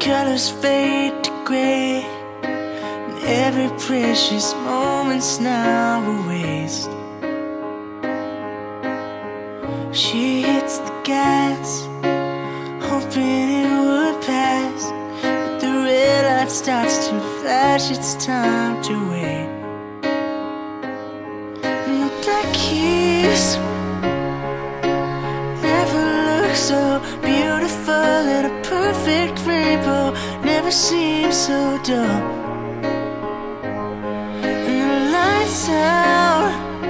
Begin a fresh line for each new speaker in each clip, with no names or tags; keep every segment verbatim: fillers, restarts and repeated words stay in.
colors fade to gray, and every precious moment's now a waste. She hits the gas, hoping it would pass, but the red light starts to flash. It's time to wait. And the black keys never look so beautiful, and a perfect rainbow never seems so dull. And the lights out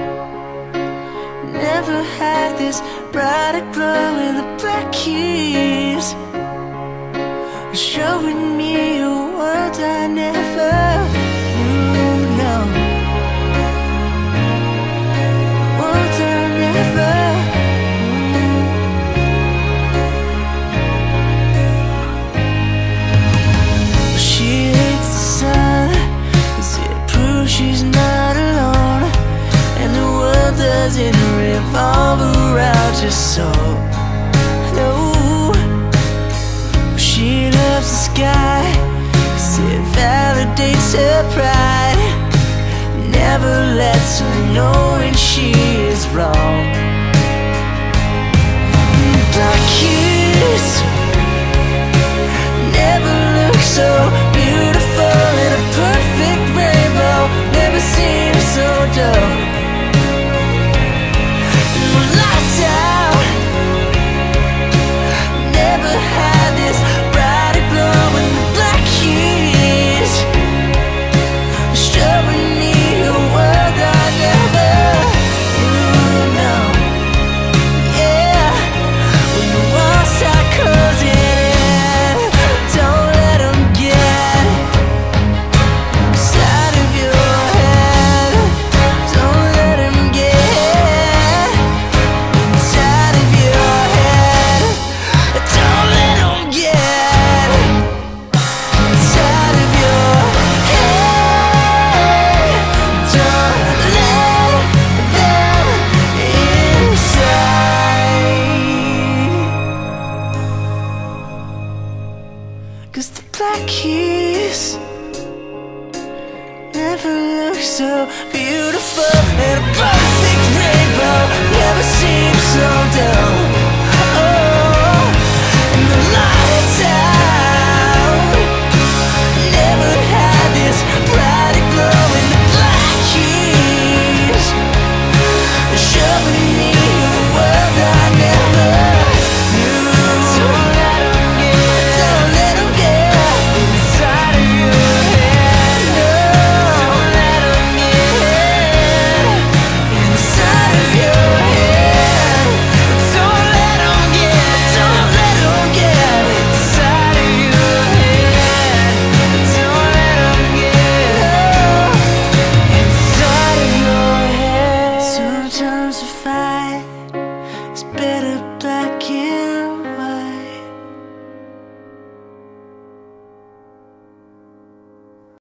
never had this brighter glow, and the black keys are showing me a world I never knew. No, world I never knew. She hates the sun, 'cause it proves she's not alone, and the world doesn't revolve around her soul. No, she loves the sky, 'cause it validates her pride, never lets her know when she is wrong. Black keys never look so beautiful, and a perfect rainbow never seems so dull. Lights out never had this brighter glow, and the black keys are showing me a world I never knew. No, yeah, when the walls start closing in, don't let them get inside of your head. Don't let them get inside of your head. Don't let them get inside of your head. Don't let them inside. 'Cause the black keys never look so beautiful, and a perfect rainbow never seems so dull.